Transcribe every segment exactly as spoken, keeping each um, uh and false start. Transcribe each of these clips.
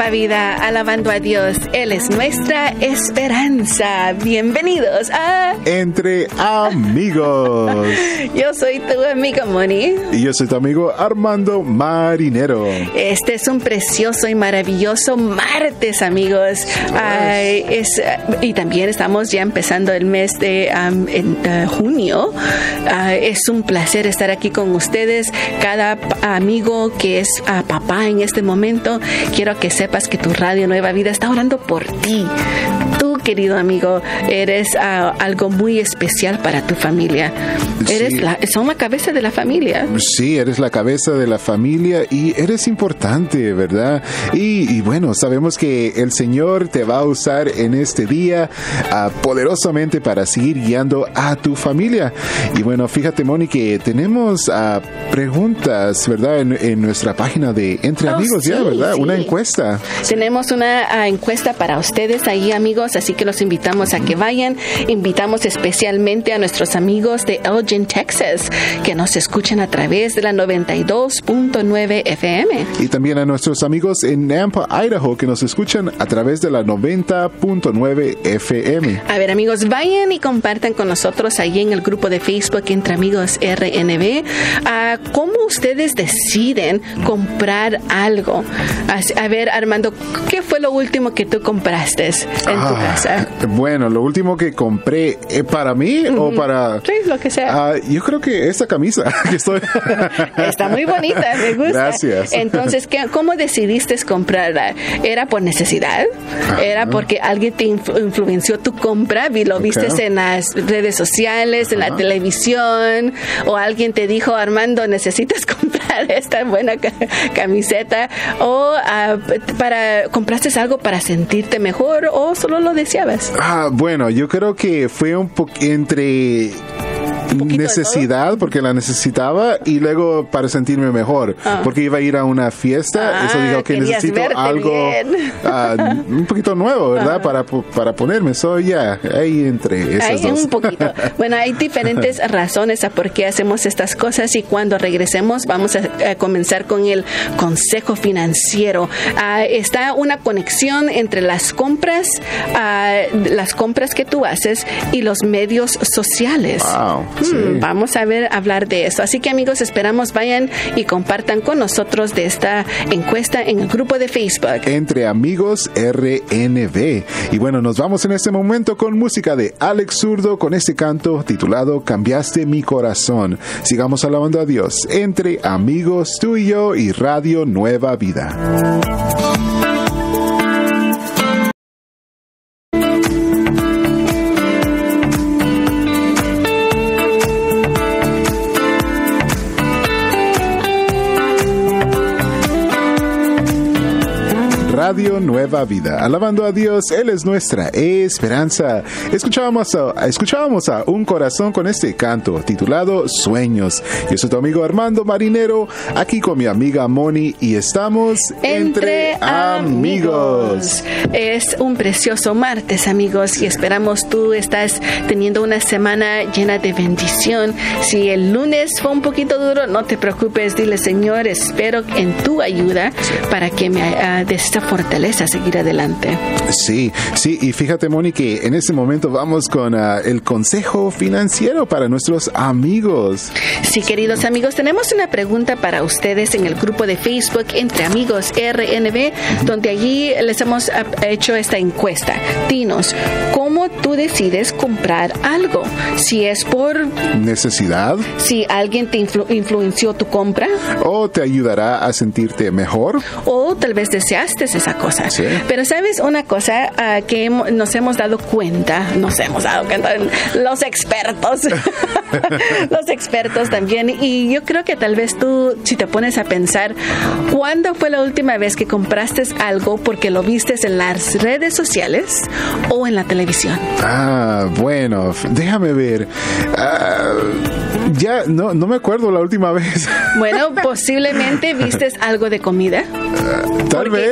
Nueva Vida, alabando a Dios. Él es nuestra esperanza. Bienvenidos a Entre Amigos. Yo soy tu amiga Moni. Y yo soy tu amigo Armando Marinero. Este es un precioso y maravilloso martes, amigos. Ay, es, y también estamos ya empezando el mes de um, en, uh, junio. Uh, es un placer estar aquí con ustedes. Cada amigo que es uh, papá en este momento, quiero que sepas que tu Radio Nueva Vida está orando por ti. Tú, querido amigo, eres uh, algo muy especial para tu familia. Eres Sí. la, son la cabeza de la familia. Sí, eres la cabeza de la familia y eres importante, ¿verdad? Y, y bueno, sabemos que el Señor te va a usar en este día uh, poderosamente para seguir guiando a tu familia. Y bueno, fíjate, Moni, que tenemos uh, preguntas, ¿verdad? En, en nuestra página de Entre Oh, Amigos, sí, ya, ¿verdad? sí. Una encuesta. Tenemos una uh, encuesta para ustedes ahí, amigos, así que los invitamos a que vayan. Invitamos especialmente a nuestros amigos de Elgin, Texas, que nos escuchan a través de la noventa y dos punto nueve F M. Y también a nuestros amigos en Nampa, Idaho, que nos escuchan a través de la noventa punto nueve F M. A ver, amigos, vayan y compartan con nosotros ahí en el grupo de Facebook Entre Amigos R N B uh, cómo ustedes deciden comprar algo. A, a ver, Armando, ¿qué fue lo último que tú compraste en tu Ah, casa? Bueno, lo último que compré, ¿eh, para mí mm-hmm. o para...? Sí, lo que sea. Uh, yo creo que esta camisa que estoy... Está muy bonita, me gusta. Gracias. Entonces, ¿qué, ¿cómo decidiste comprarla? ¿Era por necesidad? Ajá. ¿Era porque alguien te influ- influenció tu compra? ¿Y lo Okay. viste en las redes sociales, en Ajá. la televisión? ¿O alguien te dijo, Armando, necesitas comprar esta buena ca- camiseta? ¿O uh, para compraste algo para sentirte mejor o solo lo deseabas? Ah, bueno, yo creo que fue un poco entre... necesidad, porque la necesitaba, y luego para sentirme mejor, ah. porque iba a ir a una fiesta, ah, eso digo que necesito algo uh, un poquito nuevo, ¿verdad? Para, para ponerme, soy ya, yeah, ahí entre esas hay dos. Un poquito. Bueno, hay diferentes razones a por qué hacemos estas cosas, y cuando regresemos vamos a, a comenzar con el consejo financiero. Uh, está una conexión entre las compras, uh, las compras que tú haces y los medios sociales. Wow. Sí. Hmm, vamos a ver, hablar de eso. Así que, amigos, esperamos vayan y compartan con nosotros de esta encuesta en el grupo de Facebook Entre Amigos R N B. Y bueno, nos vamos en este momento con música de Alex Zurdo, con este canto titulado Cambiaste mi corazón. Sigamos alabando a Dios entre Amigos, tú y yo, y Radio Nueva Vida. Radio Nueva Vida, alabando a Dios, Él es nuestra esperanza. Escuchábamos a, escuchábamos a Un Corazón con este canto titulado Sueños. Yo soy tu amigo Armando Marinero, aquí con mi amiga Moni, y estamos Entre, Entre amigos. amigos. Es un precioso martes, amigos, y esperamos tú estás teniendo una semana llena de bendición. Si el lunes fue un poquito duro, no te preocupes, dile, Señor, espero en tu ayuda para que me uh, des esta fortaleza a seguir adelante. Sí, sí, y fíjate, Moni, que en este momento vamos con uh, el consejo financiero para nuestros amigos. Sí, queridos amigos, tenemos una pregunta para ustedes en el grupo de Facebook Entre Amigos R N B, donde allí les hemos hecho esta encuesta. Dinos, ¿cómo tú decides comprar algo? Si es por necesidad, si alguien te influ- influenció tu compra, o te ayudará a sentirte mejor, o tal vez deseaste esa cosa. Sí. Pero sabes una cosa uh, que hemos, nos hemos dado cuenta, nos hemos dado cuenta, los expertos, los expertos también, y yo creo que tal vez tú, si te pones a pensar, ¿cuándo fue la última vez que compraste algo porque lo viste en las redes sociales o en la televisión? Ah, bueno, déjame ver. Uh, ya no, no me acuerdo la última vez. Bueno, posiblemente vistes algo de comida. Uh, tal porque, vez, sí. Porque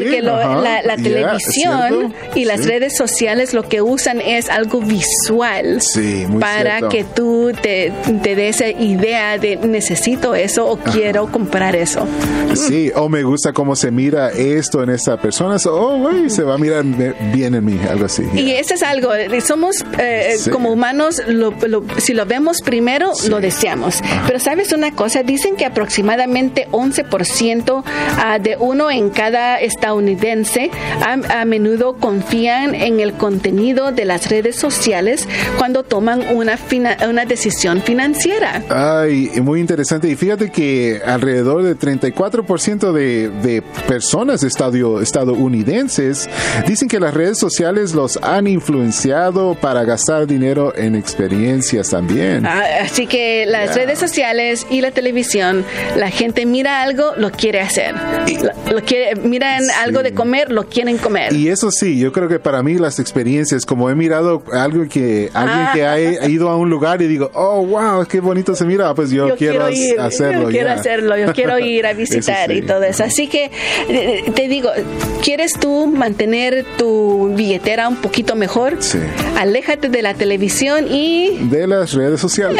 porque lo, la, la televisión yeah, y las sí. redes sociales lo que usan es algo visual sí, muy para cierto. que tú te, te des esa idea de necesito eso o Ajá. quiero comprar eso. Sí, o me gusta cómo se mira esto en esta persona, so, oh, güey, se va a mirar bien en mí, algo así. Yeah. Y eso es algo, somos eh, sí. como humanos, lo, lo, si lo vemos primero, sí. lo deseamos. Ajá. Pero ¿sabes una cosa? Dicen que aproximadamente once por ciento uh, de uno en cada estadounidense a, a menudo confían en el contenido de las redes sociales cuando toman una, fina, una decisión financiera. Ay, muy interesante. Y fíjate que alrededor de treinta y cuatro por ciento de, de personas estadio, estadounidenses dicen que las redes sociales los han influenciado para gastar dinero en experiencias también. Ah, así que las yeah. redes sociales y la televisión, la gente mira algo, lo quiere hacer. Y, lo, lo quiere, miran sí. algo de comer, lo quieren comer. Y eso sí, yo creo que para mí las experiencias, como he mirado algo que alguien ah. que ha ido a un lugar y digo, oh, wow, qué bonito se mira, pues yo, yo quiero, quiero ir, hacerlo. Yo quiero ya. hacerlo, yo quiero ir a visitar sí. y todo eso. Así que te digo, ¿quieres tú mantener tu billetera un poquito mejor? Sí. Aléjate de la televisión y... de las redes sociales.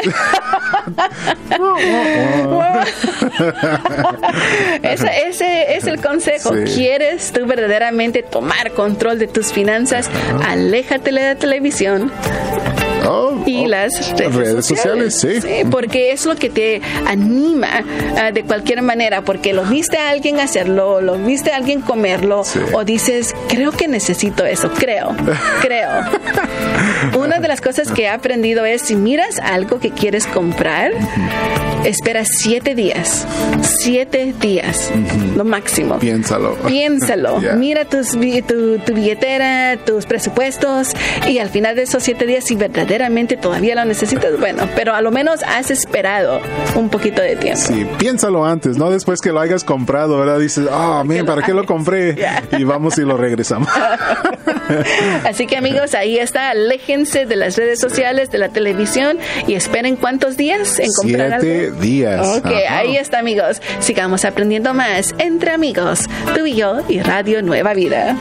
ese, ese es el consejo. Sí. ¿Quieres tú verdaderamente tomar control de tus finanzas? Uh-huh. Aléjate de la televisión. Oh, y oh, las redes, redes sociales, sociales sí. sí. Porque es lo que te anima uh, de cualquier manera, porque lo viste a alguien hacerlo, lo viste a alguien comerlo, sí. o dices, creo que necesito eso, creo, creo. Una de las cosas que he aprendido es, si miras algo que quieres comprar, uh-huh. espera siete días, siete días, uh-huh. lo máximo. Piénsalo. Piénsalo. Yeah. Mira tus, tu, tu billetera, tus presupuestos, y al final de esos siete días, si verdaderamente todavía lo necesitas, bueno, pero a lo menos has esperado un poquito de tiempo. Sí, piénsalo antes, no después que lo hayas comprado, ¿verdad? Dices, oh, man, ¿para qué lo compré? Yeah. Y vamos y lo regresamos. Así que, amigos, ahí está, aléjense de las redes sociales, de la televisión, y esperen cuántos días en comprar Siete algo. días. Ok, Ajá. ahí está, amigos. Sigamos aprendiendo más entre amigos, tú y yo y Radio Nueva Vida.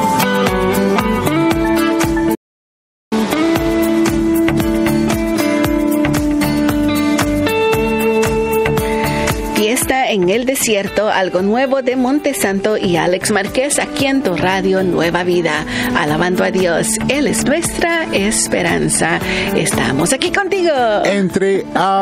En el desierto, algo nuevo de Montesanto y Alex Márquez aquí en tu Radio Nueva Vida, alabando a Dios. Él es nuestra esperanza. Estamos aquí contigo. Entre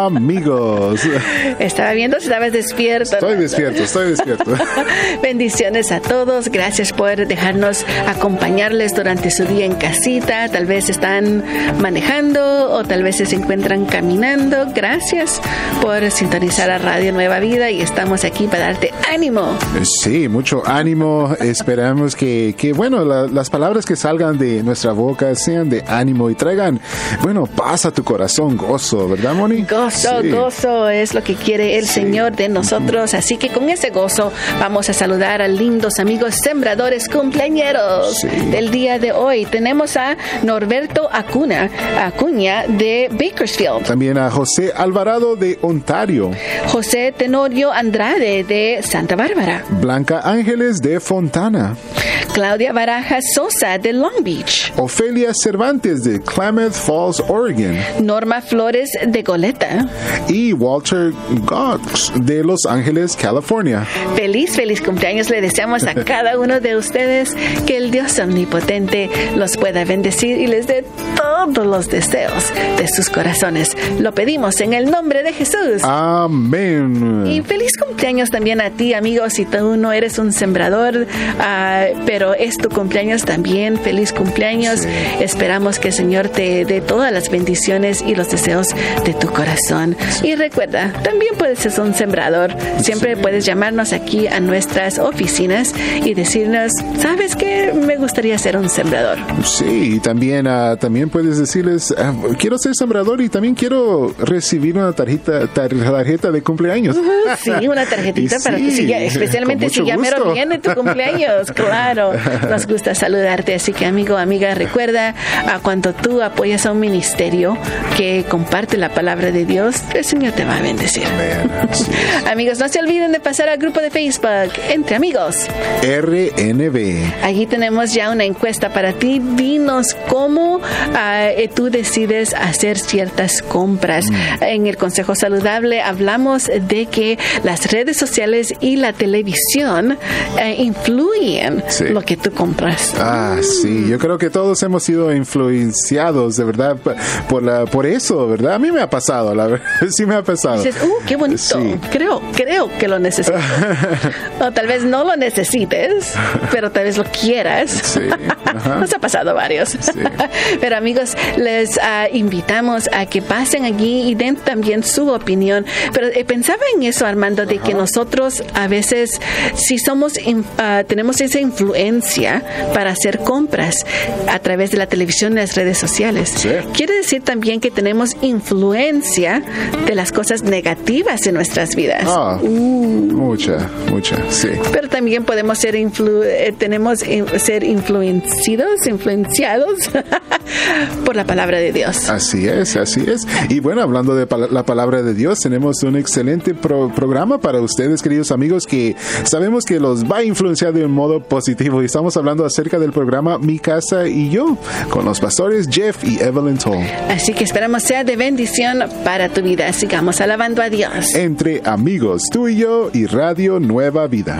amigos. Estaba viendo si estabas despierto. Estoy ¿no? despierto, estoy despierto. Bendiciones a todos. Gracias por dejarnos acompañarles durante su día en casita. Tal vez están manejando o tal vez se encuentran caminando. Gracias por sintonizar a Radio Nueva Vida y estamos aquí para darte ánimo. Sí, mucho ánimo. Esperamos que, que bueno, la, las palabras que salgan de nuestra boca sean de ánimo y traigan, bueno, paz a tu corazón, gozo, ¿verdad, Moni? Gozo, sí. gozo es lo que quiere el sí. Señor de nosotros. Así que con ese gozo vamos a saludar a lindos amigos sembradores cumpleañeros sí. del día de hoy. Tenemos a Norberto Acuna, Acuña de Bakersfield. También a José Alvarado de Ontario. José Tenorio Andrade de Santa Bárbara. Blanca Ángeles de Fontana. Claudia Baraja Sosa de Long Beach. Ofelia Cervantes de Klamath Falls, Oregon. Norma Flores de Goleta. Y Walter Gox de Los Ángeles, California. Feliz, feliz cumpleaños le deseamos a cada uno de ustedes, que el Dios omnipotente los pueda bendecir y les dé todos los deseos de sus corazones. Lo pedimos en el nombre de Jesús. Amén. Y feliz cumpleaños también a ti, amigo, si tú no eres un sembrador, uh, pero es tu cumpleaños también. Feliz cumpleaños. Sí. Esperamos que el Señor te dé todas las bendiciones y los deseos de tu corazón. Sí. Y recuerda, también puedes ser un sembrador. Siempre sí. puedes llamarnos aquí a nuestras oficinas y decirnos, ¿sabes qué? Me gustaría ser un sembrador. Sí, y también, uh, también puedes decirles, uh, quiero ser sembrador y también quiero recibir una tarjeta, tar- tarjeta de cumpleaños. Uh-huh, sí, una una tarjetita Y para sí, que siga, especialmente con si mucho ya mero gusto. viene tu cumpleaños. Claro, nos gusta saludarte. Así que, amigo, amiga, recuerda, a cuando tú apoyas a un ministerio que comparte la palabra de Dios, el Señor te va a bendecir. Amén. Así es. Amigos, no se olviden de pasar al grupo de Facebook Entre Amigos. R N B. Allí tenemos ya una encuesta para ti. Dinos cómo uh, tú decides hacer ciertas compras. Mm. En el Consejo Saludable hablamos de que las redes sociales y la televisión uh, influyen sí. lo que tú compras. Ah, sí. Yo creo que todos hemos sido influenciados, de verdad, por la, por eso, ¿verdad? A mí me ha pasado, la verdad. Sí me ha pasado. Dices, uh, qué bonito. Sí. Creo, creo que lo necesito. O tal vez no lo necesites, pero tal vez lo quieras. Sí. Nos ha pasado varios. Sí. Pero amigos, les uh, invitamos a que pasen allí y den también su opinión. Pero eh, pensaba en eso, Armando, de Ajá. que nosotros a veces, si somos, uh, tenemos esa influencia para hacer compras a través de la televisión y las redes sociales. Sí. Quiere decir también que tenemos influencia de las cosas negativas en nuestras vidas. Oh, uh. Mucha, mucha, sí. Pero también podemos ser, influ eh, tenemos eh, ser influenciados, influenciados por la palabra de Dios. Así es, así es. Y bueno, hablando de pal la palabra de Dios, tenemos un excelente pro programa para ustedes, queridos amigos, que sabemos que los va a influenciar de un modo positivo. Y estamos hablando acerca del programa Mi Casa y Yo, con los pastores Jeff y Evelyn Toll. Así que esperamos sea de bendición para tu vida. Sigamos alabando a Dios. Entre Amigos, tú y yo y Radio Nueva Vida.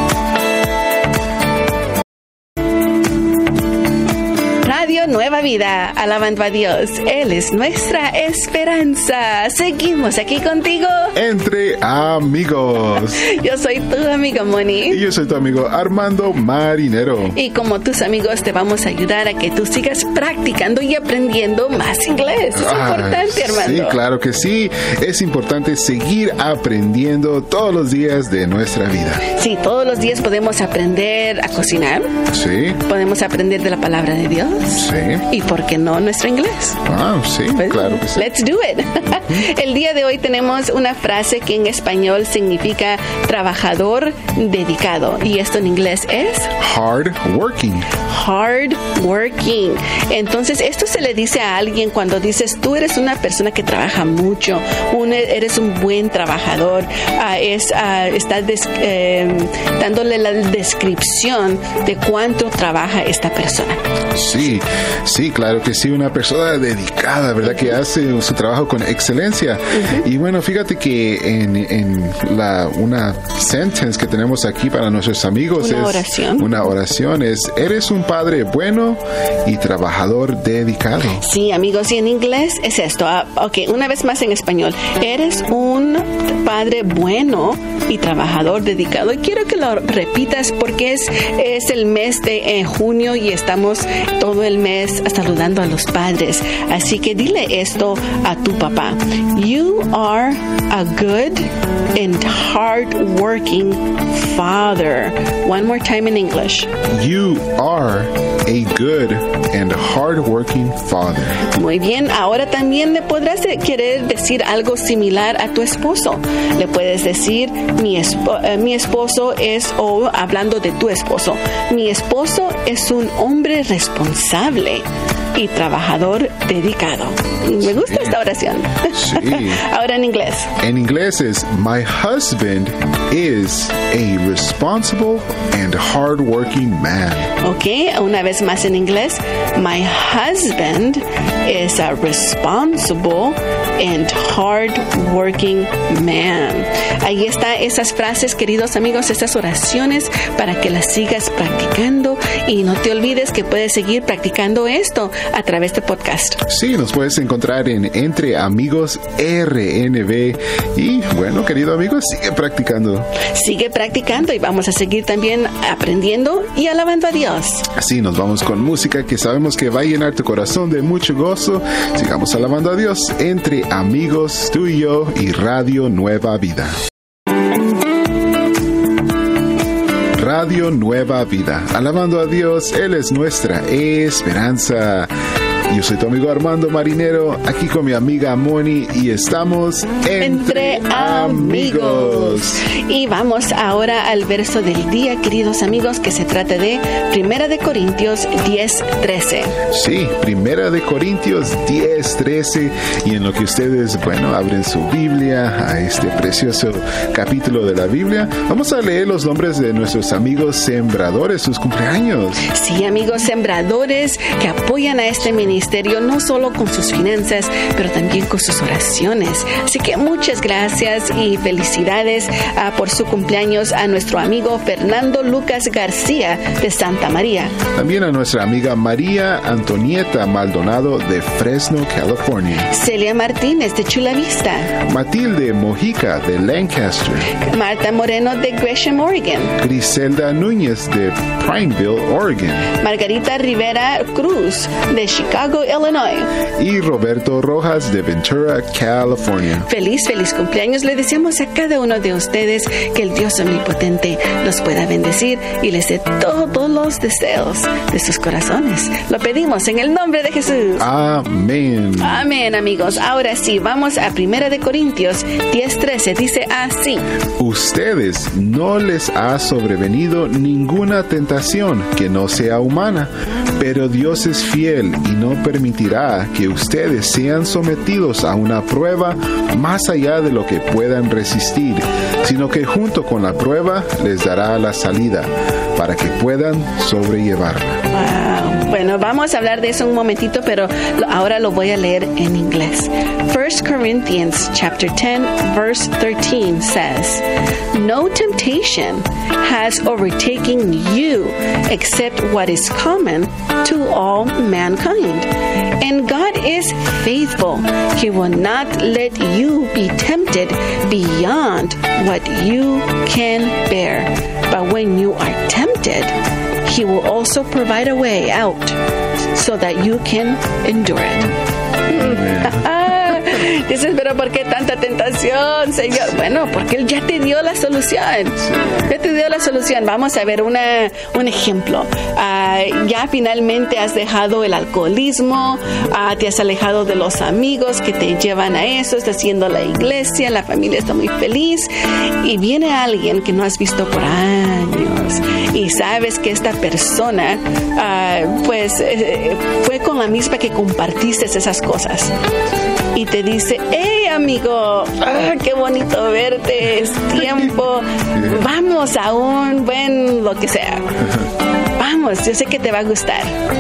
Radio Nueva Vida, alabando a Dios. Él es nuestra esperanza. Seguimos aquí contigo. Entre Amigos. Yo soy tu amigo Moni. Y yo soy tu amigo Armando Marinero. Y como tus amigos te vamos a ayudar a que tú sigas practicando y aprendiendo más inglés. Es ah, importante, Armando. Sí, claro que sí. Es importante seguir aprendiendo todos los días de nuestra vida. Sí, todos los días podemos aprender a cocinar. Sí. Podemos aprender de la palabra de Dios. Sí. ¿Y por qué no nuestro inglés? Ah, sí, pues, claro que sí. Let's do it. El día de hoy tenemos una frase que en español significa trabajador dedicado. Y esto en inglés es hard working. Hard working. Entonces, esto se le dice a alguien cuando dices, tú eres una persona que trabaja mucho, un, eres un buen trabajador, uh, es, uh, estás des, eh, dándole la descripción de cuánto trabaja esta persona. Sí, sí, claro que sí, una persona dedicada, ¿verdad? Que hace su trabajo con excelencia. Uh-huh. Y bueno, fíjate que en, en la, una sentence que tenemos aquí para nuestros amigos una es oración. Una oración es, eres un padre bueno y trabajador dedicado. Sí, amigos, y en inglés es esto. Uh, ok, una vez más en español. Eres un padre bueno y trabajador dedicado. Y quiero que lo repitas porque es, es el mes de eh, junio y estamos todo el mes saludando a los padres. Así que dile esto a tu papá. You are a good and hard-working father. One more time in English. You are a good and hard-working father. Muy bien. Ahora también le podrás querer decir algo similar a tu esposo. Le puedes decir, mi, esp uh, mi esposo es, o hablando de tu esposo, mi esposo es un hombre responsable y trabajador dedicado. Me gusta sí. esta oración. Sí. Ahora en inglés. En inglés es, my husband is a responsible and hardworking man. Ok, una vez más en inglés. My husband is a responsible and hardworking man. Ahí está esas frases, queridos amigos, esas oraciones para que las sigas practicando y no te olvides que puedes seguir practicando esto a través de podcast. Sí, nos puedes encontrar en Entre Amigos R N B y bueno, querido amigo, sigue practicando. Sigue practicando y vamos a seguir también aprendiendo y alabando a Dios. Así nos vamos con música que sabemos que va a llenar tu corazón de mucho gozo. Sigamos alabando a Dios entre Amigos, tú y yo y Radio Nueva Vida. Radio Nueva Vida, alabando a Dios, Él es nuestra esperanza. Yo soy tu amigo Armando Marinero, aquí con mi amiga Moni, y estamos entre, entre amigos. Y vamos ahora al verso del día, queridos amigos, que se trata de Primera de Corintios diez, trece. Sí, Primera de Corintios diez, trece, y en lo que ustedes, bueno, abren su Biblia a este precioso capítulo de la Biblia, vamos a leer los nombres de nuestros amigos sembradores, sus cumpleaños. Sí, amigos sembradores que apoyan a este ministerio, no solo con sus finanzas, pero también con sus oraciones. Así que muchas gracias y felicidades uh, por su cumpleaños a nuestro amigo Fernando Lucas García de Santa María. También a nuestra amiga María Antonieta Maldonado de Fresno, California. Celia Martínez de Chula Vista. Matilde Mojica de Lancaster. Marta Moreno de Gresham, Oregon. Griselda Núñez de Prineville, Oregon. Margarita Rivera Cruz de Chicago, Illinois. Y Roberto Rojas de Ventura, California. Feliz, feliz cumpleaños. Le deseamos a cada uno de ustedes que el Dios omnipotente los pueda bendecir y les dé todos los deseos de sus corazones. Lo pedimos en el nombre de Jesús. Amén. Amén, amigos. Ahora sí, vamos a Primera de Corintios diez, trece. Dice así: Ustedes no les ha sobrevenido ninguna tentación que no sea humana, pero Dios es fiel y no permitirá que ustedes sean sometidos a una prueba más allá de lo que puedan resistir, sino que junto con la prueba les dará la salida para que puedan sobrellevarla. Wow. Bueno, vamos a hablar de eso un momentito, pero ahora lo voy a leer en inglés. First Corinthians chapter ten, verse thirteen says, "No temptation has overtaken you except what is common to all mankind. And God is faithful. He will not let you be tempted beyond what you can bear. But when you are tempted, He will also provide a way out so that you can endure it." Dices, pero ¿por qué tanta tentación, Señor? Bueno, porque Él ya te dio la solución. Ya te dio la solución. Vamos a ver una, un ejemplo. Uh, ya finalmente has dejado el alcoholismo, uh, te has alejado de los amigos que te llevan a eso, estás haciendo la iglesia, la familia está muy feliz, y viene alguien que no has visto por años, y sabes que esta persona, uh, pues, eh, fue con la misma que compartiste esas cosas. Y te dice, hey amigo, ah, qué bonito verte, es tiempo, vamos a un buen lo que sea, vamos, yo sé que te va a gustar.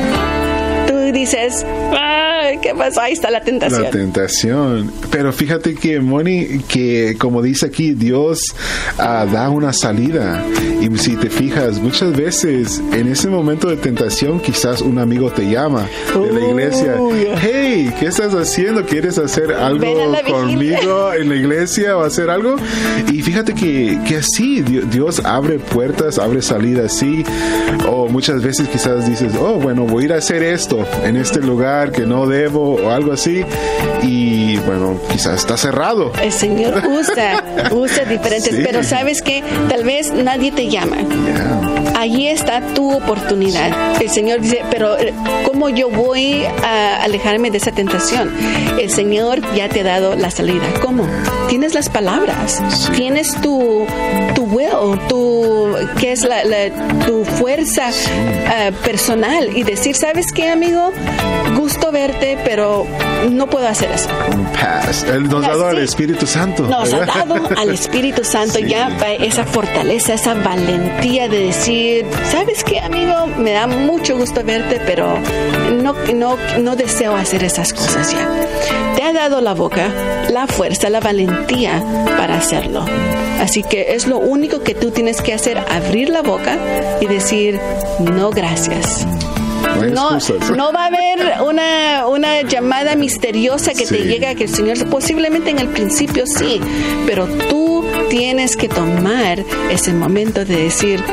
Tú dices, ah, ¿qué pasó? Ahí está la tentación. La tentación. Pero fíjate que, Moni, que como dice aquí, Dios uh, da una salida. Y si te fijas, muchas veces en ese momento de tentación, quizás un amigo te llama de la iglesia. Oh, yeah. Hey, ¿qué estás haciendo? ¿Quieres hacer algo conmigo en la iglesia o hacer algo? Y fíjate que, que así, Dios abre puertas, abre salidas, sí. O muchas veces quizás dices, oh, bueno, voy a ir a hacer esto en este lugar que no debo o algo así, y bueno, quizás está cerrado. El Señor usa, usa diferentes, sí. Pero sabes que tal vez nadie te llama. Yeah. Allí está tu oportunidad. El Señor dice, pero ¿cómo yo voy a alejarme de esa tentación? El Señor ya te ha dado la salida. ¿Cómo? Tienes las palabras, sí. Tienes tu, tu will, tu, que es la, la, tu fuerza, sí. uh, personal, y decir, ¿sabes qué, amigo? Gusto verte, pero no puedo hacer eso. Un pass. Él nos ha dado al Espíritu Santo. Nos ha dado al Espíritu Santo, sí. Ya esa fortaleza, esa valentía de decir, ¿sabes qué, amigo? Me da mucho gusto verte, pero no, no, no deseo hacer esas cosas ya. Te ha dado la boca, la fuerza, la valentía para hacerlo. Así que es lo único que tú tienes que hacer, abrir la boca y decir, no, gracias. No, no va a haber una, una llamada misteriosa que sí. Te llega que el Señor, posiblemente en el principio sí, pero tú tienes que tomar ese momento de decir,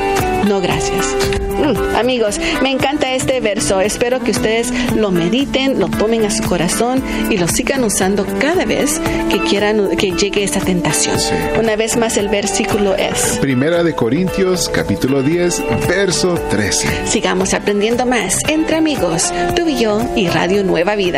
no gracias. Mm, amigos, me encanta este verso. Espero que ustedes lo mediten, lo tomen a su corazón y lo sigan usando cada vez que quieran que llegue esta tentación. Sí. Una vez más, el versículo es Primera de Corintios, capítulo diez, verso trece. Sigamos aprendiendo más entre amigos, tú y yo y Radio Nueva Vida.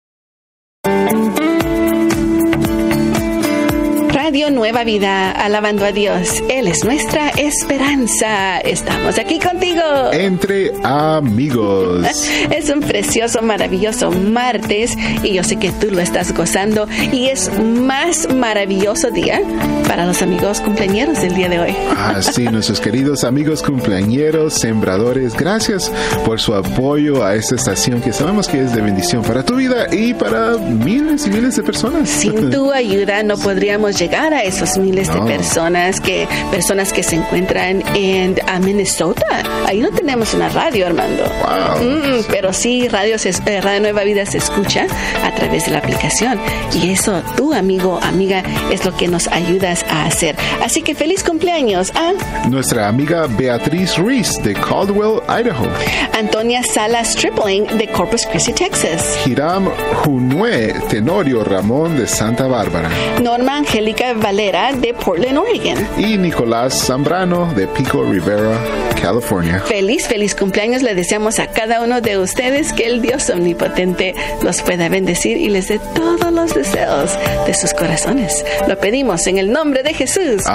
Radio Nueva Vida, alabando a Dios. Él es nuestra esperanza. Estamos aquí contigo. Entre amigos. Es un precioso, maravilloso martes y yo sé que tú lo estás gozando y es más maravilloso día para los amigos cumpleañeros del día de hoy. Ah, sí, nuestros queridos amigos cumpleañeros, sembradores, gracias por su apoyo a esta estación que sabemos que es de bendición para tu vida y para miles y miles de personas. Sin tu ayuda no podríamos llegar a esos miles no. de personas que personas que se encuentran en a Minnesota. Ahí no tenemos una radio, Armando. Wow. Mm, pero sí, radio, se, eh, radio Nueva Vida se escucha a través de la aplicación. Y eso, tú, amigo, amiga, es lo que nos ayudas a hacer. Así que feliz cumpleaños a nuestra amiga Beatriz Reese de Caldwell, Idaho. Antonia Salas Stripling de Corpus Christi, Texas. Hiram Junue Tenorio Ramón de Santa Bárbara. Norma Angélica Valera de Portland, Oregon. Y Nicolás Zambrano de Pico Rivera, California. Feliz, feliz cumpleaños le deseamos a cada uno de ustedes, que el Dios omnipotente los pueda bendecir y les dé todos los deseos de sus corazones. Lo pedimos en el nombre de Jesús.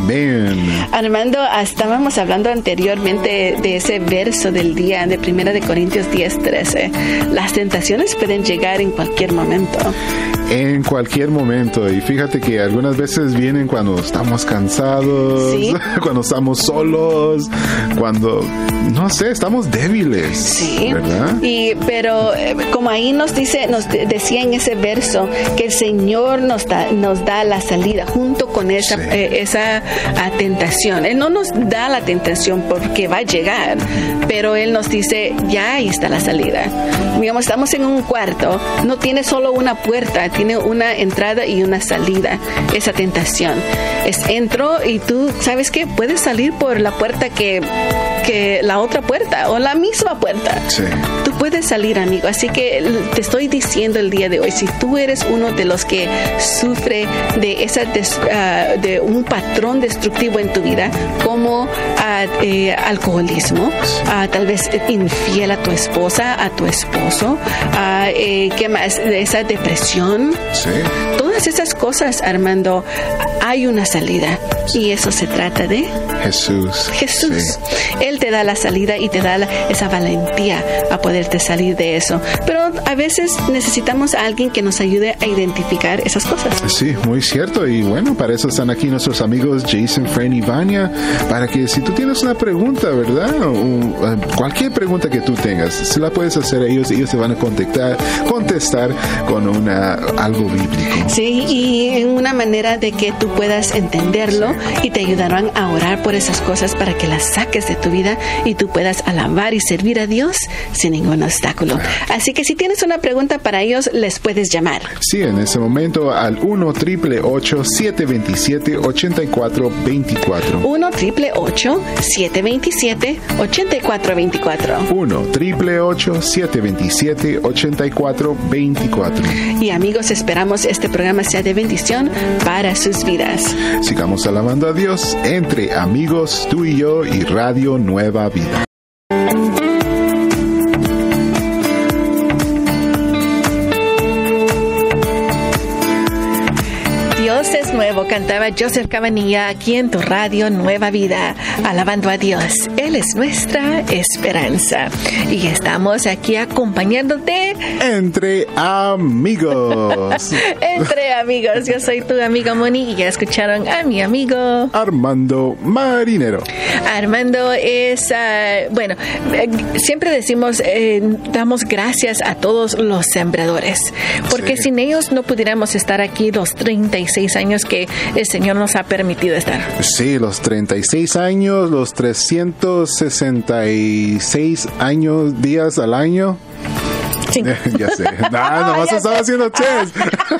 Amén. Armando, estábamos hablando anteriormente de ese verso del día de Primera de Corintios diez trece. Las tentaciones pueden llegar en cualquier momento. En cualquier momento. Y fíjate que algunas veces vienen cuando estamos cansados, ¿sí? Cuando estamos solos, cuando, no sé, estamos débiles. Sí. ¿Verdad? Y, pero como ahí nos dice, nos decía en ese verso que el Señor nos da, nos da la salida junto con esa, sí. eh, esa uh, tentación. Él no nos da la tentación porque va a llegar, pero Él nos dice, ya ahí está la salida. Digamos, estamos en un cuarto, no tiene solo una puerta, tiene una entrada y una salida. Esa tentación es entro y tú sabes que puedes salir por la puerta que que la otra puerta o la misma puerta. Sí. Tú puedes salir, amigo. Así que te estoy diciendo el día de hoy, si tú eres uno de los que sufre de esa des, uh, de un patrón destructivo en tu vida, como uh, eh, alcoholismo, uh, tal vez infiel a tu esposa, a tu esposo, uh, eh, ¿qué más? Esa depresión. Sí. Todas esas cosas, Armando, hay una salida. Y eso se trata de Jesús. Jesús. Sí. Él te da la salida y te da la, esa valentía a poderte salir de eso. Pero a veces necesitamos a alguien que nos ayude a identificar esas cosas. Sí, muy cierto. Y bueno, para eso están aquí nuestros amigos Jason, Fran y Vania, para que si tú tienes una pregunta, ¿verdad? O, cualquier pregunta que tú tengas, se la puedes hacer a ellos y ellos te van a contestar, contestar con una, algo bíblico. Sí, y en una manera de que tú puedas entenderlo, sí. Y te ayudarán a orar por esas cosas para que las saques de tu vida y tú puedas alabar y servir a Dios sin ningún obstáculo. Claro. Así que si tienes una pregunta para ellos, les puedes llamar. Sí, en ese momento al uno, triple ocho, siete dos siete, ocho cuatro dos cuatro. uno, triple ocho, siete dos siete, ocho cuatro dos cuatro. uno, triple ocho, siete dos siete, ocho cuatro dos cuatro. Y amigos, esperamos este programa sea de bendición para sus vidas. Sigamos alabando a Dios entre amigos, tú y yo y Radio Nueva Vida. Dios es nuevo, cantaba Joseph Cabanilla aquí en tu Radio Nueva Vida, alabando a Dios. Él es nuestra esperanza. Y estamos aquí acompañándote entre amigos. Entre amigos. Yo soy tu amiga Moni y ya escucharon a mi amigo Armando Marinero. Armando es, uh, bueno, eh, siempre decimos, eh, damos gracias a todos los sembradores, porque sí. Sin ellos no pudiéramos estar aquí los treinta y seis años que el Señor nos ha permitido estar. Sí, los treinta y seis años, los trescientos sesenta y seis años, días al año. Cinco. Ya sé. No, nomás estaba haciendo test.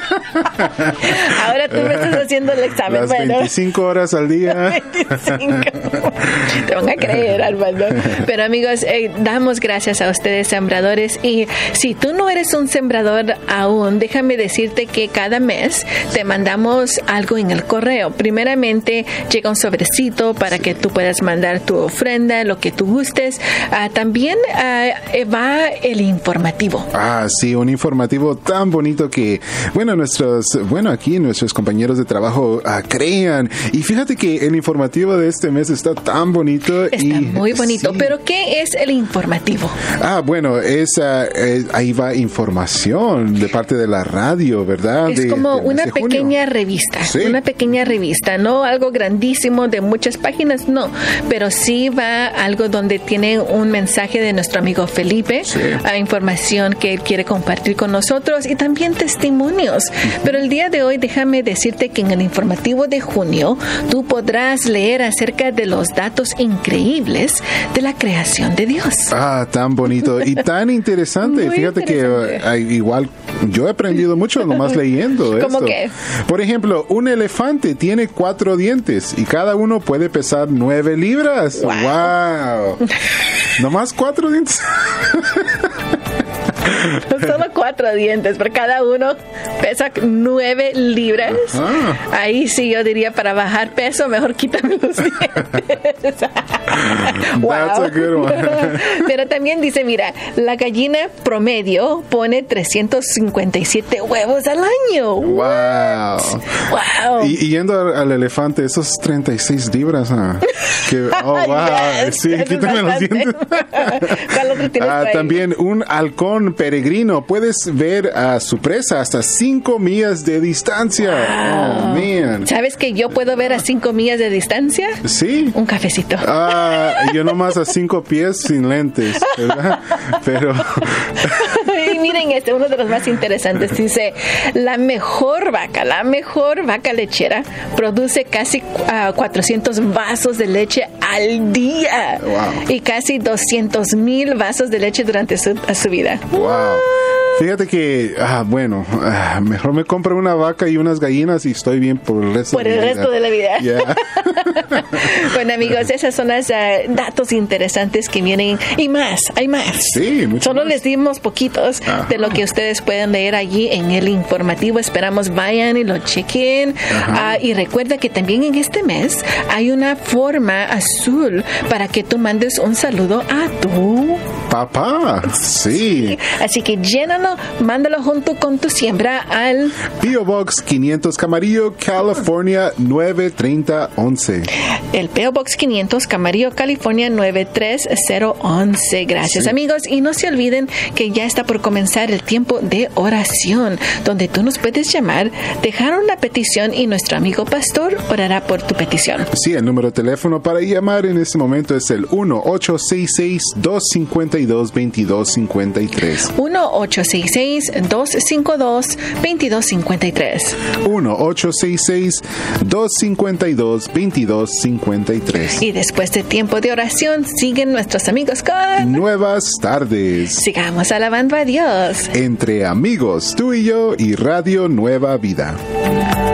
Ahora tú me estás haciendo el examen. Las bueno. veinticinco horas al día. veinticinco. Te van a creer, Armando. Pero amigos, eh, damos gracias a ustedes, sembradores. Y si tú no eres un sembrador aún, déjame decirte que cada mes te mandamos algo en el correo. Primeramente, llega un sobrecito para que tú puedas mandar tu ofrenda, lo que tú gustes. Uh, también uh, va el informativo. Ah, sí, un informativo tan bonito que, bueno, nuestros, bueno, aquí nuestros compañeros de trabajo uh, crean. Y fíjate que el informativo de este mes está tan bonito. Está y, muy bonito. Sí. Pero ¿qué es el informativo? Ah, bueno, es, uh, es ahí va información de parte de la radio, ¿verdad? Es de, como una de pequeña revista. Sí. Una pequeña revista, no algo grandísimo de muchas páginas, no, pero sí va algo donde tiene un mensaje de nuestro amigo Felipe, sí. a información que él quiere compartir con nosotros y también testimonios. Uh-huh. Pero el día de hoy déjame decirte que en el informativo de junio tú podrás leer acerca de los datos increíbles de la creación de Dios. Ah, tan bonito y tan interesante. Fíjate interesante. que uh, igual yo he aprendido mucho nomás leyendo esto. ¿Cómo qué? Por ejemplo, un elefante tiene cuatro dientes y cada uno puede pesar nueve libras. ¡Wow! wow. ¿Nomás cuatro dientes? Solo cuatro dientes, pero cada uno pesa nueve libras. Ajá. Ahí sí yo diría, para bajar peso, mejor quítame los dientes. Wow. That's a good one. Pero también dice, mira, la gallina promedio pone trescientos cincuenta y siete huevos al año. Wow. Wow. Y, y yendo al, al elefante, esos treinta y seis libras. ¿Ah? Que, oh, wow. Yes, sí, quítame los dientes. ¿Cuál otro tienes ah, también un halcón peregrino. Puedes ver a su presa hasta cinco millas de distancia. Wow. Oh, man. ¿Sabes que yo puedo ver a cinco millas de distancia? Sí. Un cafecito. Ah, yo nomás a cinco pies sin lentes, ¿verdad? Pero... Y miren este, uno de los más interesantes. Dice, la mejor vaca, la mejor vaca lechera produce casi uh, cuatrocientos vasos de leche al día. Wow. Y casi doscientos mil vasos de leche durante su, su vida. Wow. Fíjate que, ah, bueno, ah, mejor me compro una vaca y unas gallinas y estoy bien por el resto por de el la vida. resto de la vida. Yeah. Bueno, amigos, esos son los uh, datos interesantes que vienen y más, hay más. Sí, mucho Solo más. les dimos poquitos Ajá. de lo que ustedes pueden leer allí en el informativo. Esperamos vayan y lo chequen. Uh, y recuerda que también en este mes hay una forma azul para que tú mandes un saludo a tu papá. Sí. sí. Así que llénalo, mándalo junto con tu siembra al P O Box quinientos Camarillo, California nueve treinta once. El P O Box quinientos Camarillo, California nueve tres cero once. Gracias, sí. amigos. Y no se olviden que ya está por comenzar el tiempo de oración, donde tú nos puedes llamar, dejar una petición y nuestro amigo pastor orará por tu petición. Sí, el número de teléfono para llamar en este momento es el uno ocho seis seis, dos cinco dos, dos dos cinco tres. uno ocho seis seis, dos cinco dos, dos dos cinco tres. uno ocho seis seis, dos cinco dos, dos dos cinco tres. Y después de tiempo de oración, siguen nuestros amigos con Nuevas Tardes. Sigamos alabando a Dios. Entre amigos, tú y yo y Radio Nueva Vida.